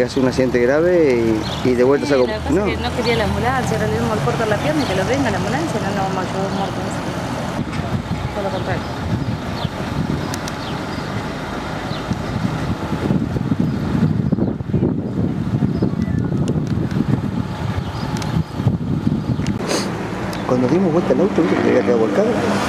llegue a ser un accidente grave y de vuelta sí, saco... La cosa es que no quería la ambulancia, ahora le dimos el corto a la pierna y que lo venga la ambulancia, no nos vamos a llevar muerto. Todo lo contrario. Cuando dimos vuelta al auto, ¿viste que le había quedado volcado?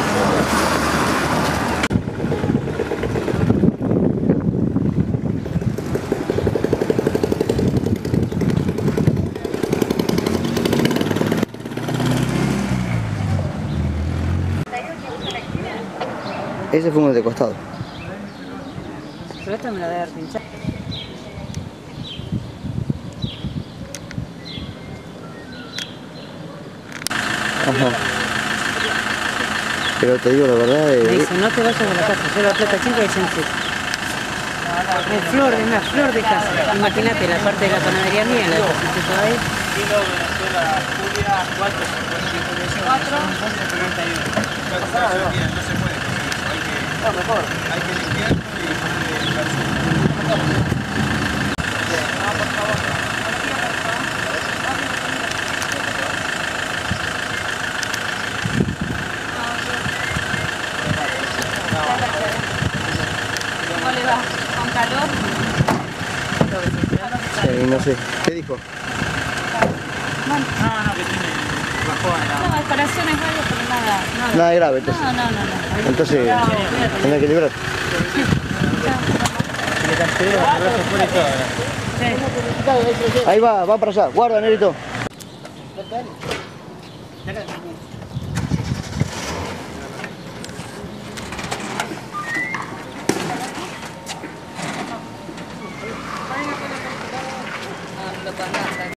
Ese fue uno de costado. Pero esta me la debe haber pinchado. Ajá. Pero te digo la verdad... Me dice, no te vayas de la casa, lleva plata chica y sencilla. Es flor, es una flor de casa. Imagínate la parte de la panadería mía, la deposité toda ahí. Kilo Venezuela, Julia, 4,51. No se puede. Hay que limpiar y ponerle calcio. Por favor. ¿Cómo le va? ¿Con calor? Sí, no sé. ¿Qué dijo? Bueno. No, que tiene bajón. No, operaciones varias, pero nada. Nada grave, entonces. No. Entonces, tendrá que librar. Se le canceló los brazos fuera y todo. Ahí va para allá. Guarda, Nerito.